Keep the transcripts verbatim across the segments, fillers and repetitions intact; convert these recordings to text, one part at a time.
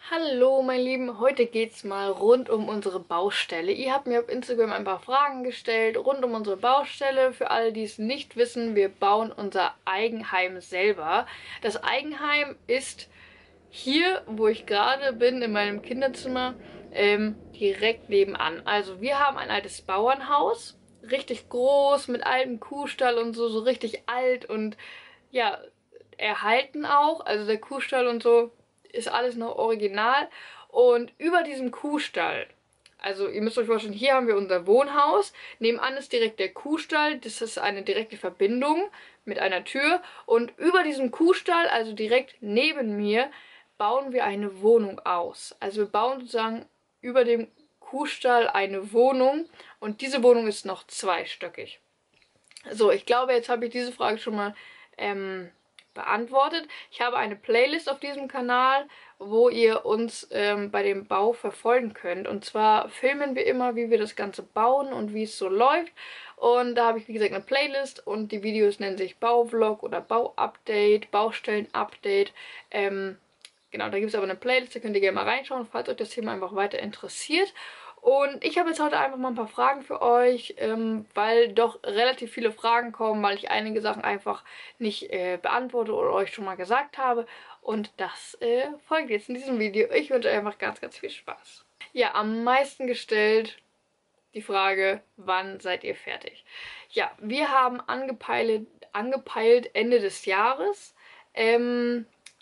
Hallo meine Lieben, heute geht's mal rund um unsere Baustelle. Ihr habt mir auf Instagram ein paar Fragen gestellt rund um unsere Baustelle. Für alle, die es nicht wissen, wir bauen unser Eigenheim selber. Das Eigenheim ist hier, wo ich gerade bin, in meinem Kinderzimmer, ähm, direkt nebenan. Also wir haben ein altes Bauernhaus, richtig groß, mit altem Kuhstall und so, so richtig alt und ja, erhalten auch. Also der Kuhstall und so ist alles noch original. Und über diesem Kuhstall, also ihr müsst euch vorstellen, hier haben wir unser Wohnhaus. Nebenan ist direkt der Kuhstall. Das ist eine direkte Verbindung mit einer Tür. Und über diesem Kuhstall, also direkt neben mir, bauen wir eine Wohnung aus. Also wir bauen sozusagen über dem Kuhstall eine Wohnung. Und diese Wohnung ist noch zweistöckig. So, ich glaube, jetzt habe ich diese Frage schon mal ähm, beantwortet. Ich habe eine Playlist auf diesem Kanal, wo ihr uns ähm, bei dem Bau verfolgen könnt. Und zwar filmen wir immer, wie wir das Ganze bauen und wie es so läuft. Und da habe ich, wie gesagt, eine Playlist und die Videos nennen sich Bauvlog oder Bauupdate, Baustellen-Update. Ähm, genau, da gibt es aber eine Playlist, da könnt ihr gerne mal reinschauen, falls euch das Thema einfach weiter interessiert. Und ich habe jetzt heute einfach mal ein paar Fragen für euch, ähm, weil doch relativ viele Fragen kommen, weil ich einige Sachen einfach nicht äh, beantworte oder euch schon mal gesagt habe. Und das äh, folgt jetzt in diesem Video. Ich wünsche euch einfach ganz, ganz viel Spaß. Ja, am meisten gestellt die Frage, wann seid ihr fertig? Ja, wir haben angepeilt, angepeilt Ende des Jahres. Ähm,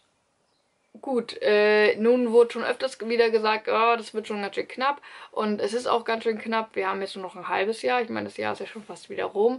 Gut, äh, nun wurde schon öfters wieder gesagt, oh, das wird schon ganz schön knapp. Und es ist auch ganz schön knapp. Wir haben jetzt nur noch ein halbes Jahr. Ich meine, das Jahr ist ja schon fast wieder rum.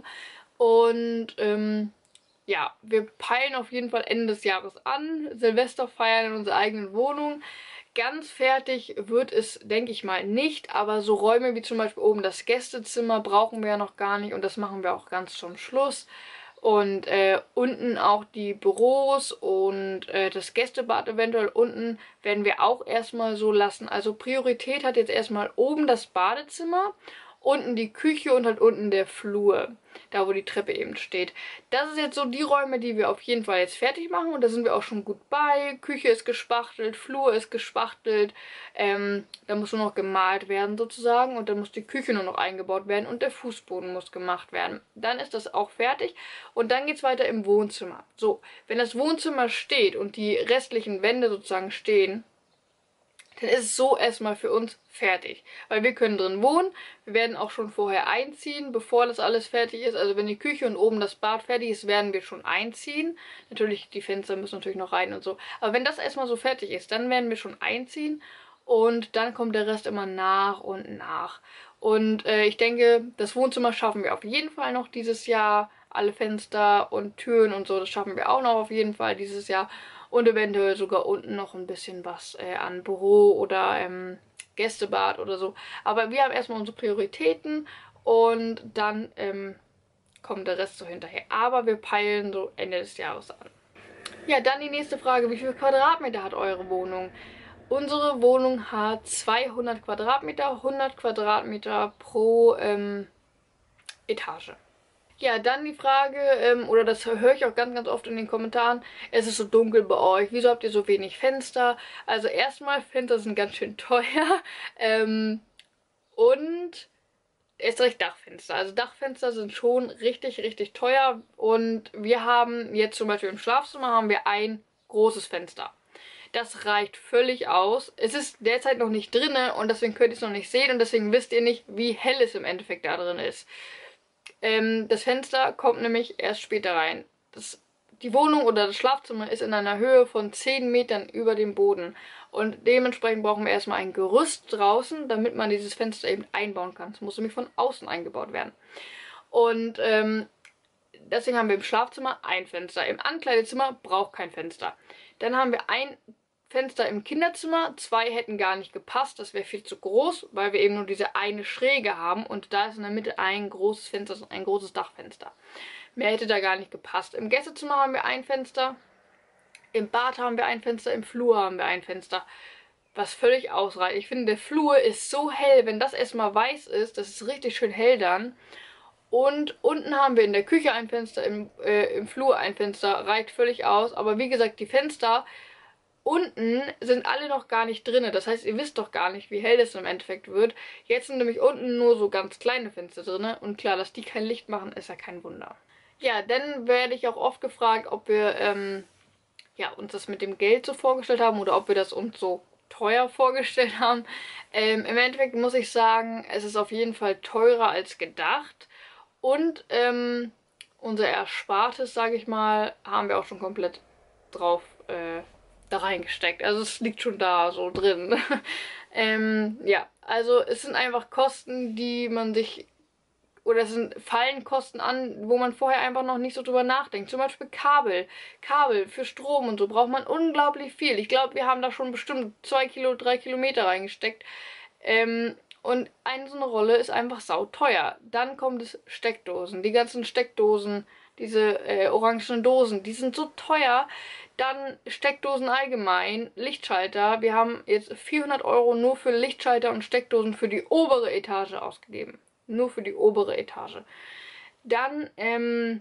Und ähm, ja, wir peilen auf jeden Fall Ende des Jahres an. Silvester feiern in unserer eigenen Wohnung. Ganz fertig wird es, denke ich mal, nicht. Aber so Räume wie zum Beispiel oben das Gästezimmer brauchen wir ja noch gar nicht. Und das machen wir auch ganz zum Schluss. Und äh, unten auch die Büros und äh, das Gästebad eventuell unten werden wir auch erstmal so lassen. Also Priorität hat jetzt erstmal oben das Badezimmer, unten die Küche und halt unten der Flur, da wo die Treppe eben steht. Das ist jetzt so die Räume, die wir auf jeden Fall jetzt fertig machen und da sind wir auch schon gut bei. Küche ist gespachtelt, Flur ist gespachtelt, ähm, da muss nur noch gemalt werden sozusagen und dann muss die Küche nur noch eingebaut werden und der Fußboden muss gemacht werden. Dann ist das auch fertig und dann geht es weiter im Wohnzimmer. So, wenn das Wohnzimmer steht und die restlichen Wände sozusagen stehen, dann ist es so erstmal für uns fertig. Weil wir können drin wohnen, wir werden auch schon vorher einziehen, bevor das alles fertig ist. Also wenn die Küche und oben das Bad fertig ist, werden wir schon einziehen. Natürlich, die Fenster müssen natürlich noch rein und so. Aber wenn das erstmal so fertig ist, dann werden wir schon einziehen. Und dann kommt der Rest immer nach und nach. Und äh, ich denke, das Wohnzimmer schaffen wir auf jeden Fall noch dieses Jahr. Alle Fenster und Türen und so, das schaffen wir auch noch auf jeden Fall dieses Jahr. Und eventuell sogar unten noch ein bisschen was äh, an Büro oder ähm, Gästebad oder so. Aber wir haben erstmal unsere Prioritäten und dann ähm, kommt der Rest so hinterher. Aber wir peilen so Ende des Jahres an. Ja, dann die nächste Frage. Wie viel Quadratmeter hat eure Wohnung? Unsere Wohnung hat zweihundert Quadratmeter, hundert Quadratmeter pro ähm, Etage. Ja, dann die Frage, ähm, oder das höre ich auch ganz, ganz oft in den Kommentaren, es ist so dunkel bei euch, wieso habt ihr so wenig Fenster? Also erstmal, Fenster sind ganz schön teuer ähm, und erst recht Dachfenster. Also Dachfenster sind schon richtig, richtig teuer und wir haben jetzt zum Beispiel im Schlafzimmer haben wir ein großes Fenster. Das reicht völlig aus. Es ist derzeit noch nicht drinne und deswegen könnt ihr es noch nicht sehen und deswegen wisst ihr nicht, wie hell es im Endeffekt da drin ist. Ähm, das Fenster kommt nämlich erst später rein. Das, die Wohnung oder das Schlafzimmer ist in einer Höhe von zehn Metern über dem Boden. Und dementsprechend brauchen wir erstmal ein Gerüst draußen, damit man dieses Fenster eben einbauen kann. Es muss nämlich von außen eingebaut werden. Und ähm, deswegen haben wir im Schlafzimmer ein Fenster. Im Ankleidezimmer braucht kein Fenster. Dann haben wir ein Fenster im Kinderzimmer. Zwei hätten gar nicht gepasst, das wäre viel zu groß, weil wir eben nur diese eine Schräge haben und da ist in der Mitte ein großes Fenster, ein großes Dachfenster. Mehr hätte da gar nicht gepasst. Im Gästezimmer haben wir ein Fenster, im Bad haben wir ein Fenster, im Flur haben wir ein Fenster, was völlig ausreicht. Ich finde, der Flur ist so hell, wenn das erstmal weiß ist, das ist richtig schön hell dann. Und unten haben wir in der Küche ein Fenster, im, äh, im Flur ein Fenster, reicht völlig aus. Aber wie gesagt, die Fenster unten sind alle noch gar nicht drin. Das heißt, ihr wisst doch gar nicht, wie hell das im Endeffekt wird. Jetzt sind nämlich unten nur so ganz kleine Fenster drin. Und klar, dass die kein Licht machen, ist ja kein Wunder. Ja, dann werde ich auch oft gefragt, ob wir ähm, ja, uns das mit dem Geld so vorgestellt haben oder ob wir das uns so teuer vorgestellt haben. Ähm, im Endeffekt muss ich sagen, es ist auf jeden Fall teurer als gedacht. Und ähm, unser Erspartes, sage ich mal, haben wir auch schon komplett drauf äh, da reingesteckt. Also es liegt schon da so drin. ähm, ja, also es sind einfach Kosten, die man sich, oder es sind, fallen Kosten an, wo man vorher einfach noch nicht so drüber nachdenkt. Zum Beispiel Kabel. Kabel für Strom und so braucht man unglaublich viel. Ich glaube, wir haben da schon bestimmt zwei Kilo, drei Kilometer reingesteckt. Ähm, und eine so eine Rolle ist einfach sauteuer. Dann kommt es Steckdosen. Die ganzen Steckdosen, diese äh, orangenen Dosen, die sind so teuer. Dann Steckdosen allgemein, Lichtschalter. Wir haben jetzt vierhundert Euro nur für Lichtschalter und Steckdosen für die obere Etage ausgegeben. Nur für die obere Etage. Dann, ähm,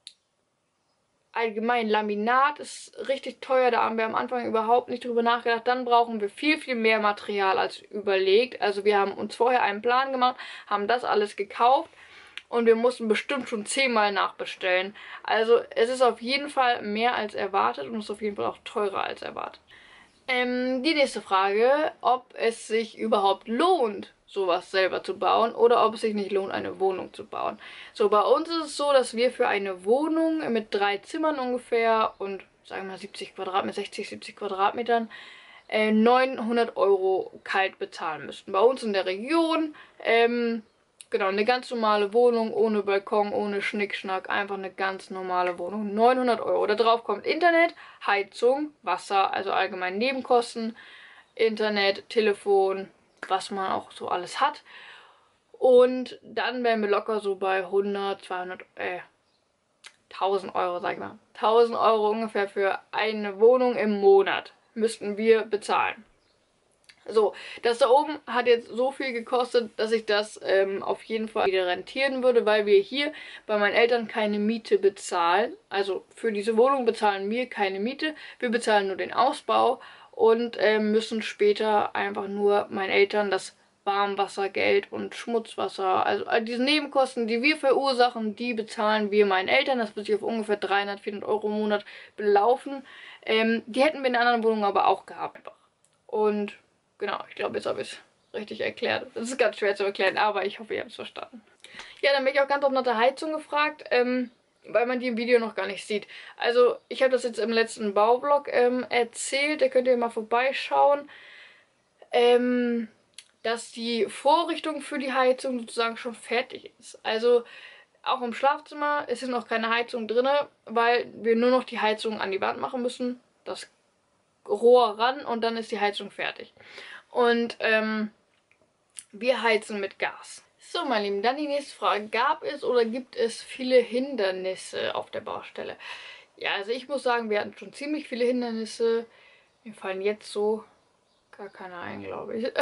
allgemein Laminat ist richtig teuer, da haben wir am Anfang überhaupt nicht drüber nachgedacht. Dann brauchen wir viel, viel mehr Material als überlegt. Also wir haben uns vorher einen Plan gemacht, haben das alles gekauft und wir mussten bestimmt schon zehnmal nachbestellen. Also es ist auf jeden Fall mehr als erwartet und es ist auf jeden Fall auch teurer als erwartet. Ähm, die nächste Frage, ob es sich überhaupt lohnt, sowas selber zu bauen oder ob es sich nicht lohnt, eine Wohnung zu bauen. So, bei uns ist es so, dass wir für eine Wohnung mit drei Zimmern ungefähr und sagen wir mal siebzig Quadratmeter, sechzig, siebzig Quadratmetern äh, neunhundert Euro kalt bezahlen müssten. Bei uns in der Region, ähm, genau, eine ganz normale Wohnung ohne Balkon, ohne Schnickschnack, einfach eine ganz normale Wohnung. neunhundert Euro. Da drauf kommt Internet, Heizung, Wasser, also allgemein Nebenkosten, Internet, Telefon, was man auch so alles hat. Und dann wären wir locker so bei hundert, zweihundert, äh, tausend Euro, sag ich mal. tausend Euro ungefähr für eine Wohnung im Monat müssten wir bezahlen. So, das da oben hat jetzt so viel gekostet, dass ich das ähm, auf jeden Fall wieder rentieren würde, weil wir hier bei meinen Eltern keine Miete bezahlen. Also für diese Wohnung bezahlen wir keine Miete, wir bezahlen nur den Ausbau und ähm, müssen später einfach nur meinen Eltern das Warmwassergeld und Schmutzwasser, also all diese Nebenkosten, die wir verursachen, die bezahlen wir meinen Eltern. Das wird sich auf ungefähr dreihundert, vierhundert Euro im Monat belaufen. Ähm, die hätten wir in anderen Wohnungen aber auch gehabt. Und genau, ich glaube, jetzt habe ich es richtig erklärt. Das ist ganz schwer zu erklären, aber ich hoffe, ihr habt es verstanden. Ja, dann bin ich auch ganz oft nach der Heizung gefragt, ähm, weil man die im Video noch gar nicht sieht. Also, ich habe das jetzt im letzten Bauvlog ähm, erzählt, da könnt ihr mal vorbeischauen, ähm, dass die Vorrichtung für die Heizung sozusagen schon fertig ist. Also, auch im Schlafzimmer ist jetzt noch keine Heizung drin, weil wir nur noch die Heizung an die Wand machen müssen. Das Rohr ran und dann ist die Heizung fertig. Und ähm, wir heizen mit Gas. So, meine Lieben, dann die nächste Frage. Gab es oder gibt es viele Hindernisse auf der Baustelle? Ja, also ich muss sagen, wir hatten schon ziemlich viele Hindernisse. Mir fallen jetzt so gar keine ein, glaube ich.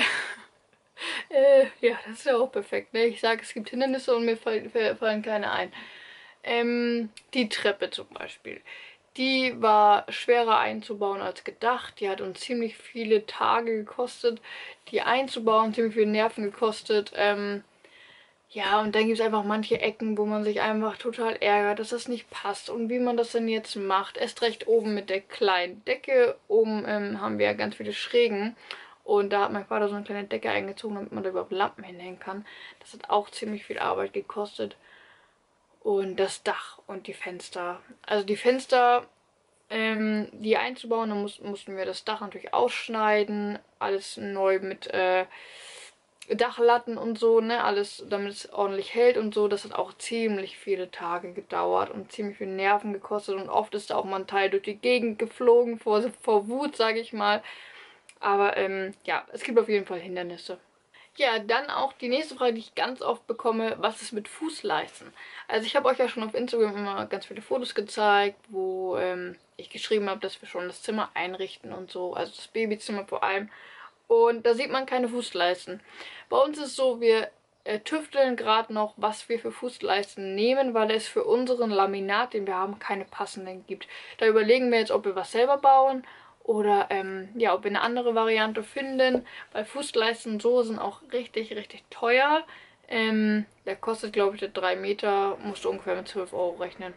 äh, ja, das ist ja auch perfekt, ne? Ich sage, es gibt Hindernisse und mir fallen, fallen keine ein. Ähm, die Treppe zum Beispiel. Die war schwerer einzubauen als gedacht. Die hat uns ziemlich viele Tage gekostet, die einzubauen, ziemlich viele Nerven gekostet. Ähm, ja, und dann gibt es einfach manche Ecken, wo man sich einfach total ärgert, dass das nicht passt und wie man das denn jetzt macht. Erst recht oben mit der kleinen Decke. Oben ähm, haben wir ja ganz viele Schrägen. Und da hat mein Vater so eine kleine Decke eingezogen, damit man da überhaupt Lampen hinhängen kann. Das hat auch ziemlich viel Arbeit gekostet. Und das Dach und die Fenster. Also die Fenster, ähm, die einzubauen, dann muss, mussten wir das Dach natürlich ausschneiden. Alles neu mit äh, Dachlatten und so, ne? Alles, damit es ordentlich hält und so. Das hat auch ziemlich viele Tage gedauert und ziemlich viel Nerven gekostet. Und oft ist da auch mal ein Teil durch die Gegend geflogen, vor, vor Wut, sage ich mal. Aber ähm, ja, es gibt auf jeden Fall Hindernisse. Ja, dann auch die nächste Frage, die ich ganz oft bekomme, was ist mit Fußleisten? Also ich habe euch ja schon auf Instagram immer ganz viele Fotos gezeigt, wo ähm, ich geschrieben habe, dass wir schon das Zimmer einrichten und so, also das Babyzimmer vor allem. Und da sieht man keine Fußleisten. Bei uns ist es so, wir äh, tüfteln gerade noch, was wir für Fußleisten nehmen, weil es für unseren Laminat, den wir haben, keine passenden gibt. Da überlegen wir jetzt, ob wir was selber bauen Oder ähm, ja, ob wir eine andere Variante finden, weil Fußleisten so sind auch richtig, richtig teuer. Ähm, der kostet, glaube ich, der drei Meter, musst du ungefähr mit zwölf Euro rechnen.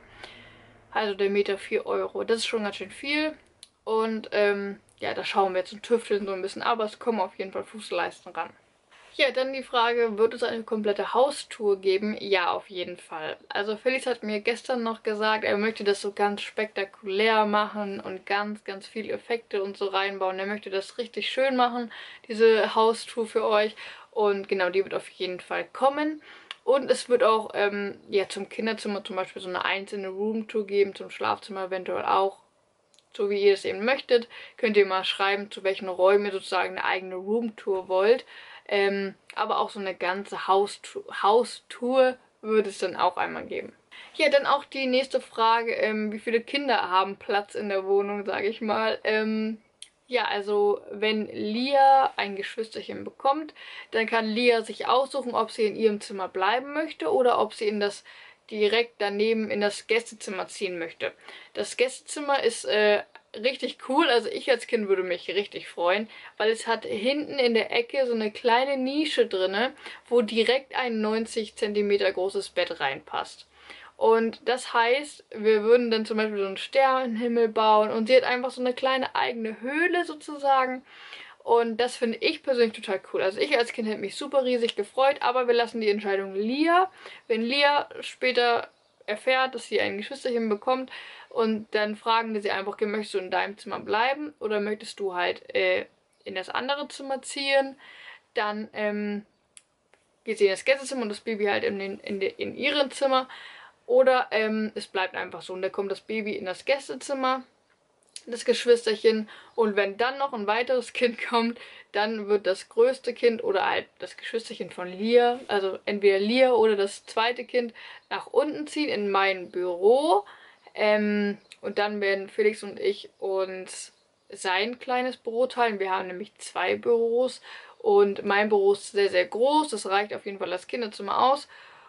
Also der Meter vier Euro. Das ist schon ganz schön viel. Und ähm, ja, da schauen wir jetzt und tüfteln so ein bisschen. Aber es kommen auf jeden Fall Fußleisten ran. Ja, dann die Frage, wird es eine komplette Haustour geben? Ja, auf jeden Fall. Also Felix hat mir gestern noch gesagt, er möchte das so ganz spektakulär machen und ganz, ganz viele Effekte und so reinbauen. Er möchte das richtig schön machen, diese Haustour für euch. Und genau, die wird auf jeden Fall kommen. Und es wird auch ähm, ja, zum Kinderzimmer zum Beispiel so eine einzelne Roomtour geben, zum Schlafzimmer eventuell auch. So wie ihr es eben möchtet, könnt ihr mal schreiben, zu welchen Räumen ihr sozusagen eine eigene Roomtour wollt. Ähm, aber auch so eine ganze Haustour, Haustour würde es dann auch einmal geben. Ja, dann auch die nächste Frage, ähm, wie viele Kinder haben Platz in der Wohnung, sage ich mal. Ähm, ja, also wenn Lia ein Geschwisterchen bekommt, dann kann Lia sich aussuchen, ob sie in ihrem Zimmer bleiben möchte oder ob sie in das direkt daneben in das Gästezimmer ziehen möchte. Das Gästezimmer ist äh, richtig cool, also ich als Kind würde mich richtig freuen, weil es hat hinten in der Ecke so eine kleine Nische drinne, wo direkt ein neunzig Zentimeter großes Bett reinpasst. Und das heißt, wir würden dann zum Beispiel so einen Sternenhimmel bauen und sie hat einfach so eine kleine eigene Höhle sozusagen. Und das finde ich persönlich total cool. Also ich als Kind hätte mich super riesig gefreut, aber wir lassen die Entscheidung Lia. Wenn Lia später erfährt, dass sie ein Geschwisterchen bekommt und dann fragen wir sie einfach, möchtest du in deinem Zimmer bleiben oder möchtest du halt äh, in das andere Zimmer ziehen, dann ähm, geht sie in das Gästezimmer und das Baby halt in, den, in, de, in ihrem Zimmer. Oder ähm, es bleibt einfach so und dann kommt das Baby in das Gästezimmer, das Geschwisterchen, und wenn dann noch ein weiteres Kind kommt, dann wird das größte Kind oder halt das Geschwisterchen von Lia, also entweder Lia oder das zweite Kind, nach unten ziehen in mein Büro. Ähm, und dann werden Felix und ich uns sein kleines Büro teilen. Wir haben nämlich zwei Büros und mein Büro ist sehr, sehr groß. Das reicht auf jeden Fall das Kinderzimmer aus.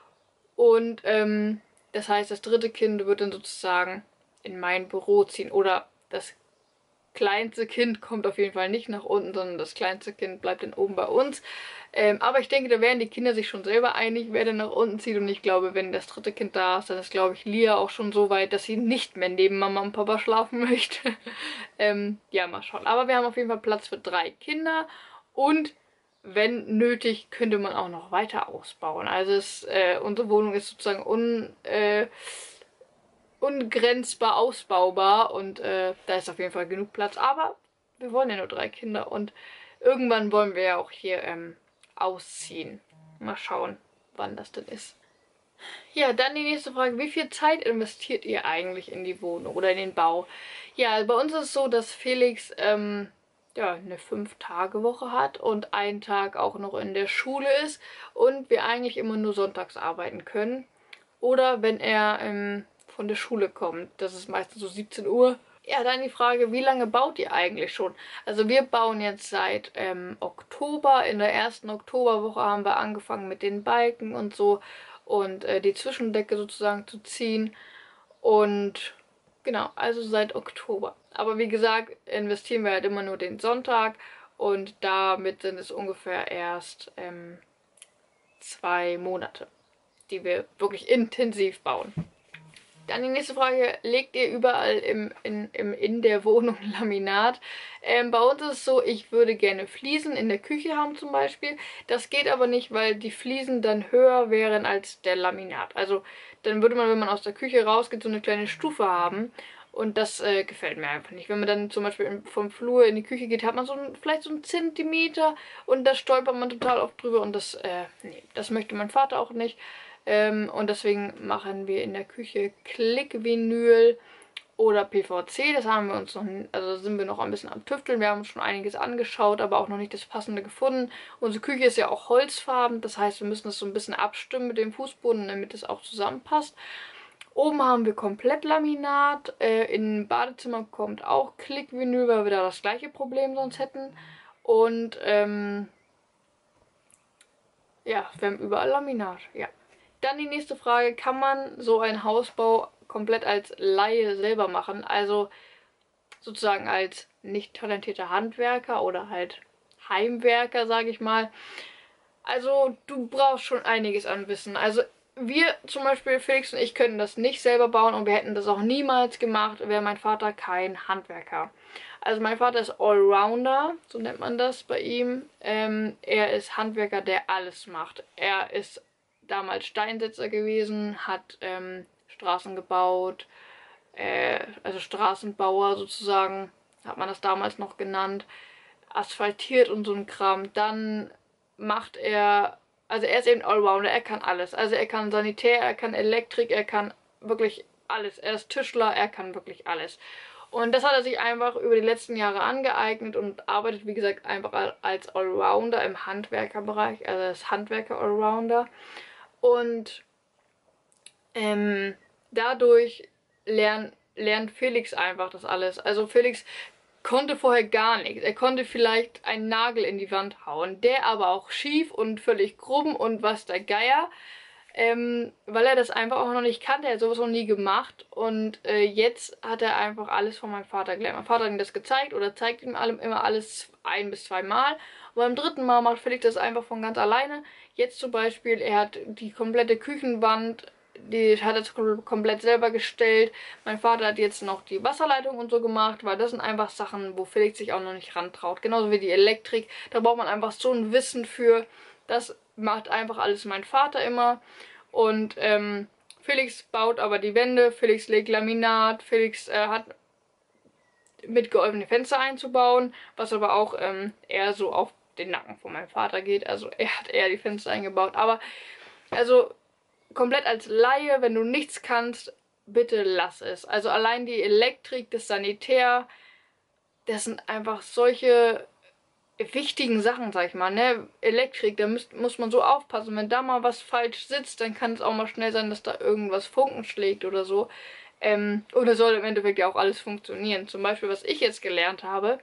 Und ähm, das heißt, das dritte Kind wird dann sozusagen in mein Büro ziehen. Oder das kleinste Kind kommt auf jeden Fall nicht nach unten, sondern das kleinste Kind bleibt dann oben bei uns. Ähm, aber ich denke, da werden die Kinder sich schon selber einig, wer denn nach unten zieht. Und ich glaube, wenn das dritte Kind da ist, dann ist, glaube ich, Lia auch schon so weit, dass sie nicht mehr neben Mama und Papa schlafen möchte. ähm, ja, mal schauen. Aber wir haben auf jeden Fall Platz für drei Kinder und wenn nötig, könnte man auch noch weiter ausbauen. Also es, äh, unsere Wohnung ist sozusagen un, äh, ungrenzbar ausbaubar und äh, da ist auf jeden Fall genug Platz. Aber wir wollen ja nur drei Kinder und irgendwann wollen wir ja auch hier ähm, ausziehen. Mal schauen, wann das denn ist. Ja, dann die nächste Frage. Wie viel Zeit investiert ihr eigentlich in die Wohnung oder in den Bau? Ja, bei uns ist es so, dass Felix ähm, ja, eine Fünf-Tage-Woche hat und einen Tag auch noch in der Schule ist und wir eigentlich immer nur sonntags arbeiten können. Oder wenn er ähm, von der Schule kommt. Das ist meistens so siebzehn Uhr. Ja, dann die Frage, wie lange baut ihr eigentlich schon? Also wir bauen jetzt seit ähm, Oktober. In der ersten Oktoberwoche haben wir angefangen mit den Balken und so und äh, die Zwischendecke sozusagen zu ziehen. Und genau, also seit Oktober. Aber wie gesagt, investieren wir halt immer nur den Sonntag und damit sind es ungefähr erst ähm, zwei Monate, die wir wirklich intensiv bauen. Dann die nächste Frage, legt ihr überall im, in, im, in der Wohnung Laminat? Ähm, bei uns ist es so, ich würde gerne Fliesen in der Küche haben zum Beispiel. Das geht aber nicht, weil die Fliesen dann höher wären als der Laminat. Also dann würde man, wenn man aus der Küche rausgeht, so eine kleine Stufe haben. Und das äh, gefällt mir einfach nicht. Wenn man dann zum Beispiel vom Flur in die Küche geht, hat man so ein, vielleicht so einen Zentimeter und da stolpert man total oft drüber. Und das, äh, nee, das möchte mein Vater auch nicht. Ähm, und deswegen machen wir in der Küche Klickvinyl oder P V C. Das haben wir uns noch, also sind wir noch ein bisschen am Tüfteln. Wir haben uns schon einiges angeschaut, aber auch noch nicht das Passende gefunden. Unsere Küche ist ja auch holzfarben, das heißt, wir müssen das so ein bisschen abstimmen mit dem Fußboden, damit es auch zusammenpasst. Oben haben wir komplett Laminat. Äh, im Badezimmer kommt auch Klickvinyl, weil wir da das gleiche Problem sonst hätten. Und ähm, ja, wir haben überall Laminat, ja. Dann die nächste Frage, kann man so einen Hausbau komplett als Laie selber machen? Also sozusagen als nicht talentierter Handwerker oder halt Heimwerker, sage ich mal. Also du brauchst schon einiges an Wissen. Also wir zum Beispiel, Felix und ich, könnten das nicht selber bauen und wir hätten das auch niemals gemacht, wäre mein Vater kein Handwerker. Also mein Vater ist Allrounder, so nennt man das bei ihm. Ähm, er ist Handwerker, der alles macht. Er ist damals Steinsetzer gewesen, hat ähm, Straßen gebaut, äh, also Straßenbauer sozusagen, hat man das damals noch genannt, asphaltiert und so ein Kram. Dann macht er, also er ist eben Allrounder, er kann alles. Also er kann Sanitär, er kann Elektrik, er kann wirklich alles. Er ist Tischler, er kann wirklich alles. Und das hat er sich einfach über die letzten Jahre angeeignet und arbeitet, wie gesagt, einfach als Allrounder im Handwerkerbereich, also als Handwerker-Allrounder. Und ähm, dadurch lernt, lernt Felix einfach das alles. Also Felix konnte vorher gar nichts. Er konnte vielleicht einen Nagel in die Wand hauen, der aber auch schief und völlig krumm und was der Geier. Ähm, weil er das einfach auch noch nicht kannte, er hat sowas noch nie gemacht und äh, jetzt hat er einfach alles von meinem Vater gelernt. Mein Vater hat ihm das gezeigt oder zeigt ihm allem immer alles ein bis zwei Mal und beim dritten Mal macht Felix das einfach von ganz alleine. Jetzt zum Beispiel, er hat die komplette Küchenwand, die hat er komplett selber gestellt. Mein Vater hat jetzt noch die Wasserleitung und so gemacht, weil das sind einfach Sachen, wo Felix sich auch noch nicht rantraut. Genauso wie die Elektrik, da braucht man einfach so ein Wissen für. Das macht einfach alles mein Vater immer. Und ähm, Felix baut aber die Wände, Felix legt Laminat, Felix äh, hat mitgeholfen, die Fenster einzubauen, was aber auch ähm, eher so auf den Nacken von meinem Vater geht. Also er hat eher die Fenster eingebaut. Aber also komplett als Laie, wenn du nichts kannst, bitte lass es. Also allein die Elektrik, das Sanitär, das sind einfach solche wichtigen Sachen, sag ich mal, ne? Elektrik, da müsst, muss man so aufpassen. Wenn da mal was falsch sitzt, dann kann es auch mal schnell sein, dass da irgendwas Funken schlägt oder so. Ähm, oder soll im Endeffekt ja auch alles funktionieren. Zum Beispiel, was ich jetzt gelernt habe,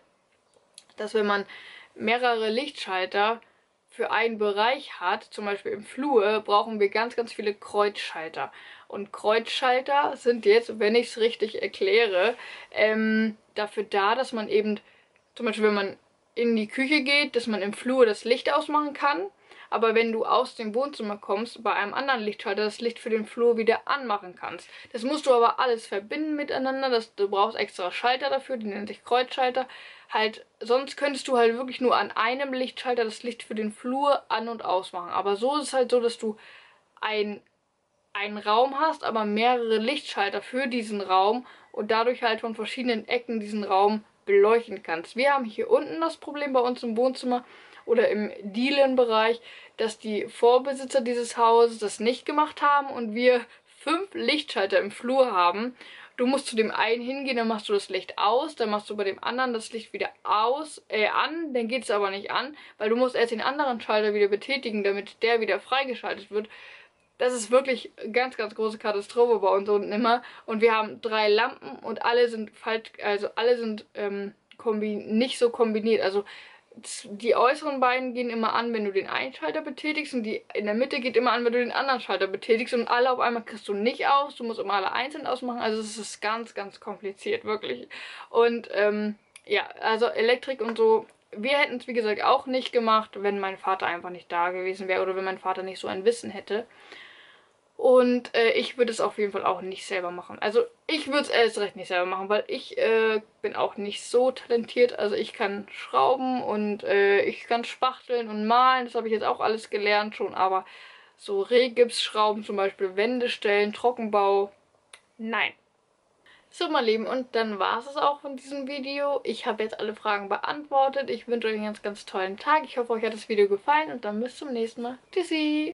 dass wenn man mehrere Lichtschalter für einen Bereich hat, zum Beispiel im Flur, brauchen wir ganz, ganz viele Kreuzschalter. Und Kreuzschalter sind jetzt, wenn ich es richtig erkläre, ähm, dafür da, dass man eben, zum Beispiel wenn man in die Küche geht, dass man im Flur das Licht ausmachen kann. Aber wenn du aus dem Wohnzimmer kommst, bei einem anderen Lichtschalter das Licht für den Flur wieder anmachen kannst. Das musst du aber alles verbinden miteinander. Das, du brauchst extra Schalter dafür, die nennen sich Kreuzschalter. Halt, sonst könntest du halt wirklich nur an einem Lichtschalter das Licht für den Flur an- und ausmachen. Aber so ist es halt so, dass du ein, einen Raum hast, aber mehrere Lichtschalter für diesen Raum und dadurch halt von verschiedenen Ecken diesen Raum beleuchten kannst. Wir haben hier unten das Problem bei uns im Wohnzimmer oder im Dielenbereich, dass die Vorbesitzer dieses Hauses das nicht gemacht haben und wir fünf Lichtschalter im Flur haben. Du musst zu dem einen hingehen, dann machst du das Licht aus, dann machst du bei dem anderen das Licht wieder aus, äh, an, dann geht es aber nicht an, weil du musst erst den anderen Schalter wieder betätigen, damit der wieder freigeschaltet wird. Das ist wirklich ganz, ganz große Katastrophe bei uns unten immer. Und wir haben drei Lampen und alle sind falsch, also alle sind ähm, nicht so kombiniert. Also die äußeren beiden gehen immer an, wenn du den einen Schalter betätigst und die in der Mitte geht immer an, wenn du den anderen Schalter betätigst und alle auf einmal kriegst du nicht aus. Du musst immer alle einzeln ausmachen. Also es ist ganz, ganz kompliziert, wirklich. Und ähm, ja, also Elektrik und so. Wir hätten es, wie gesagt, auch nicht gemacht, wenn mein Vater einfach nicht da gewesen wäre oder wenn mein Vater nicht so ein Wissen hätte. Und äh, ich würde es auf jeden Fall auch nicht selber machen. Also ich würde es erst recht nicht selber machen, weil ich äh, bin auch nicht so talentiert. Also ich kann schrauben und äh, ich kann spachteln und malen. Das habe ich jetzt auch alles gelernt schon. Aber so Rehgipsschrauben zum Beispiel, Wände stellen, Trockenbau, nein. So, mein Lieben, und dann war es es auch von diesem Video. Ich habe jetzt alle Fragen beantwortet. Ich wünsche euch einen ganz, ganz tollen Tag. Ich hoffe, euch hat das Video gefallen und dann bis zum nächsten Mal. Tschüssi!